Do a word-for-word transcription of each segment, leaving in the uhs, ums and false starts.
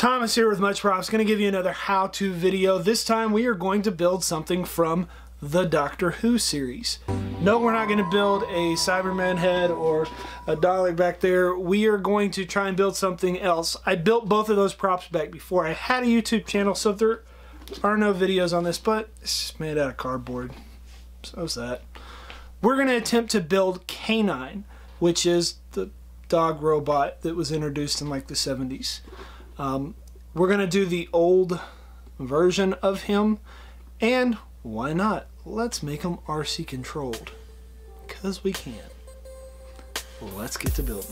Thomas here with Much Props, going to give you another how-to video. This time we are going to build something from the Doctor Who series. No, we're not going to build a Cyberman head or a Dalek back there. We are going to try and build something else. I built both of those props back before. I had a YouTube channel, so there are no videos on this, but it's just made out of cardboard. So's that. We're going to attempt to build K nine, which is the dog robot that was introduced in like the seventies. Um, we're going to do the old version of him, and why not? Let's make him R C controlled, because we can. Let's get to building.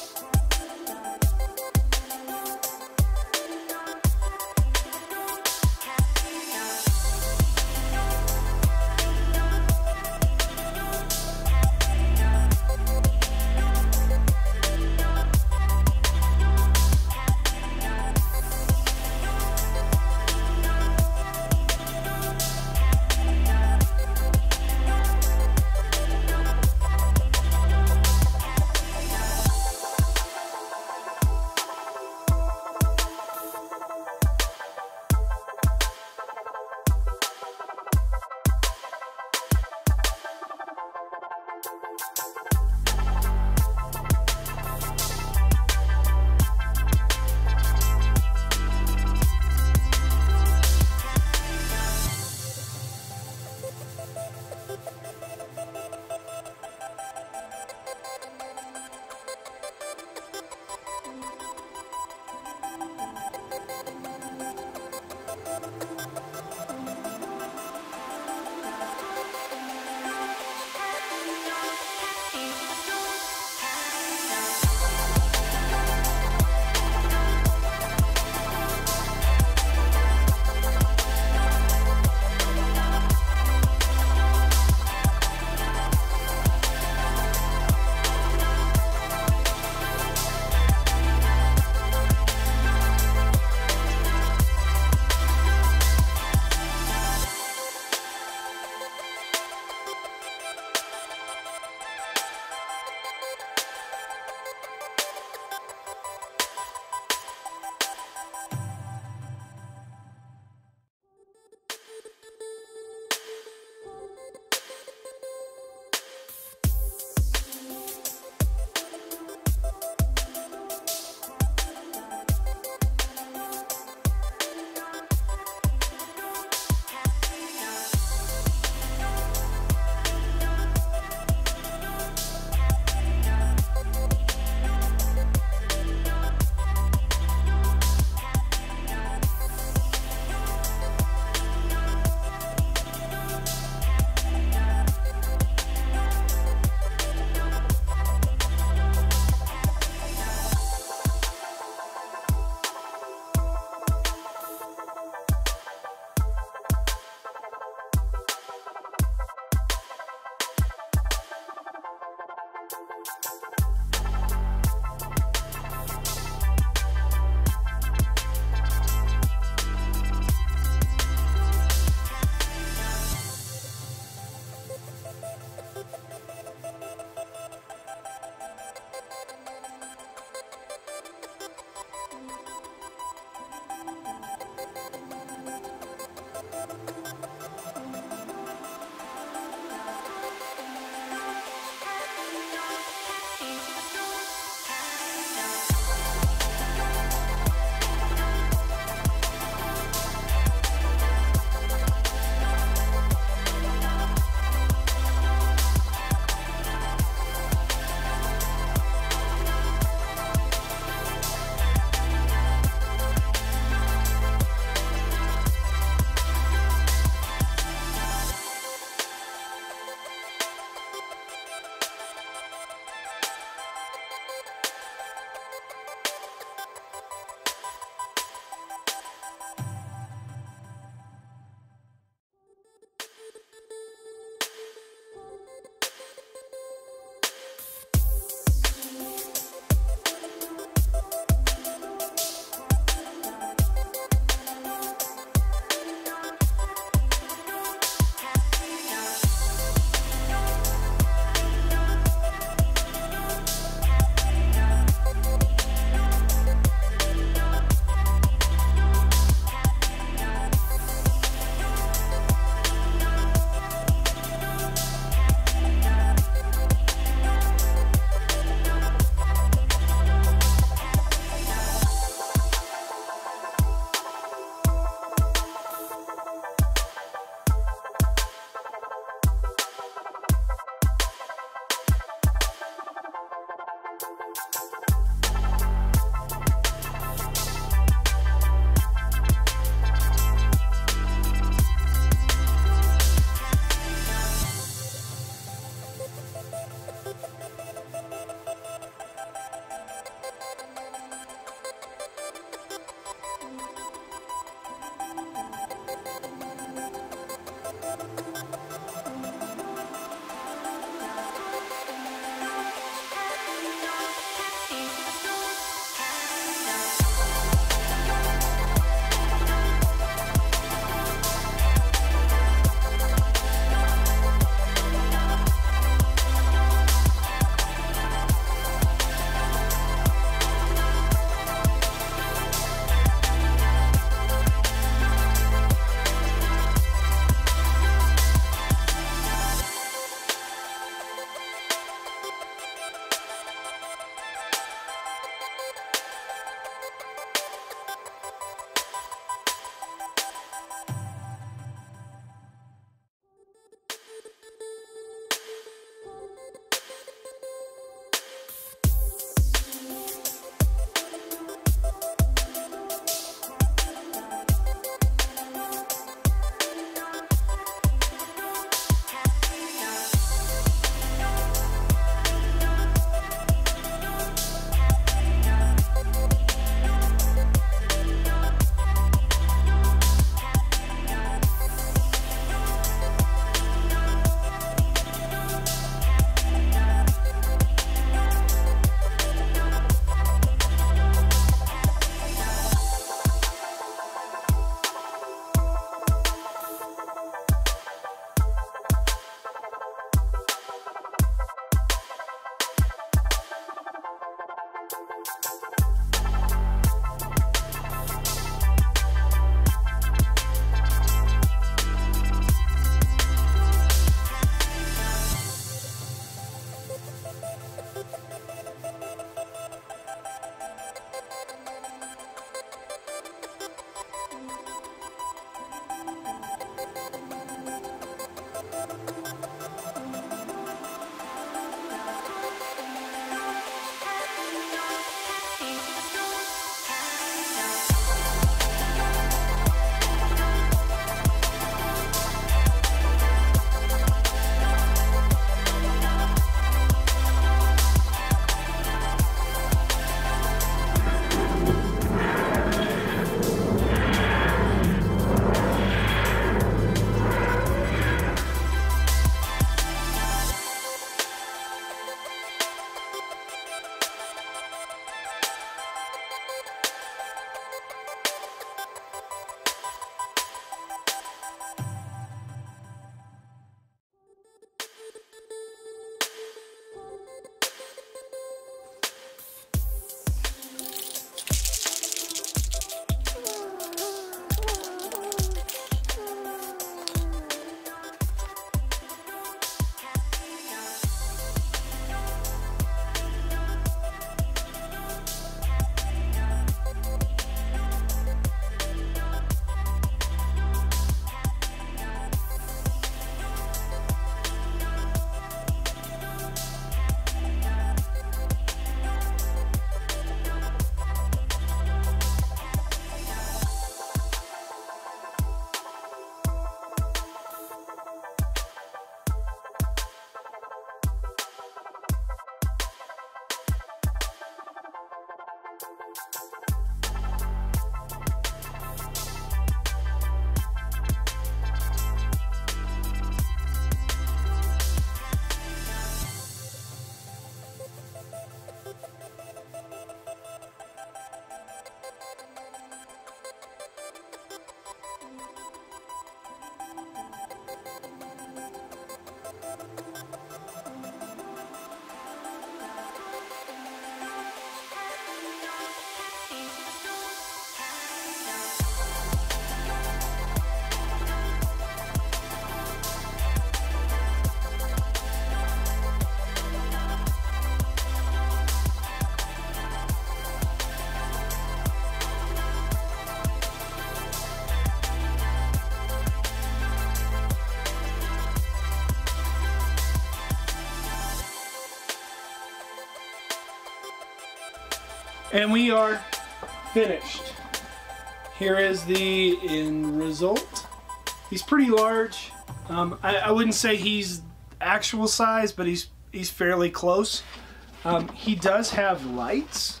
And we are finished. Here is the end result. He's pretty large. Um, I, I wouldn't say he's actual size, but he's he's fairly close. Um, he does have lights,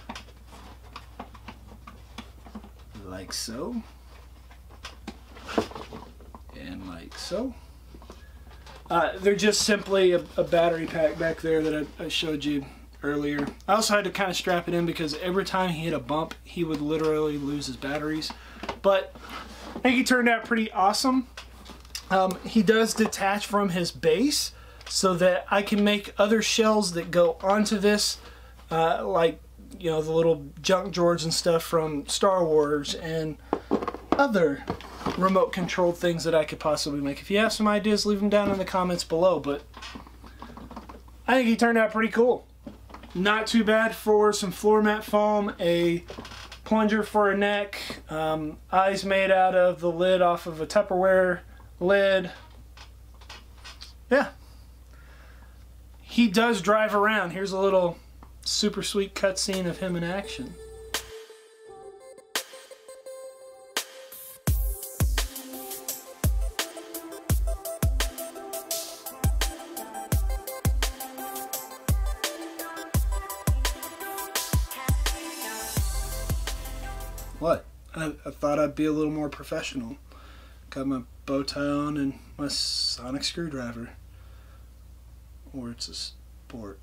like so, and like so. Uh, they're just simply a, a battery pack back there that I, I showed you earlier. I also had to kind of strap it in because every time he hit a bump, he would literally lose his batteries. But I think he turned out pretty awesome. Um, he does detach from his base so that I can make other shells that go onto this, uh, like, you know, the little junk drawers and stuff from Star Wars and other remote controlled things that I could possibly make. If you have some ideas, leave them down in the comments below, but I think he turned out pretty cool. Not too bad for some floor mat foam, a plunger for a neck, um, eyes made out of the lid off of a Tupperware lid. Yeah. He does drive around. Here's a little super sweet cutscene of him in action. What? I, I thought I'd be a little more professional. Got my bow tie on and my sonic screwdriver. Or it's a spork.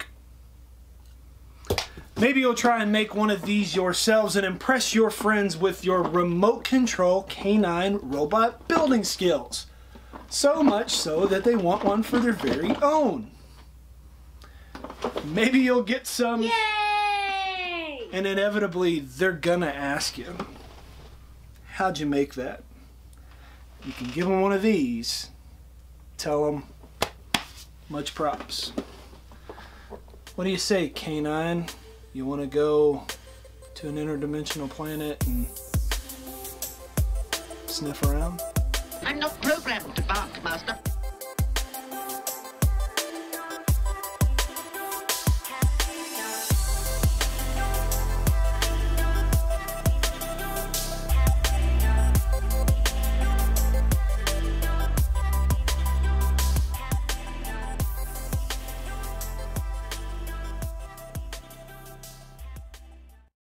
Maybe you'll try and make one of these yourselves and impress your friends with your remote control canine robot building skills. So much so that they want one for their very own. Maybe you'll get some... Yay! And inevitably, they're gonna ask you, how'd you make that? You can give them one of these. Tell them, much props. What do you say, canine? You want to go to an interdimensional planet and sniff around? I'm not programmed to bark, Master.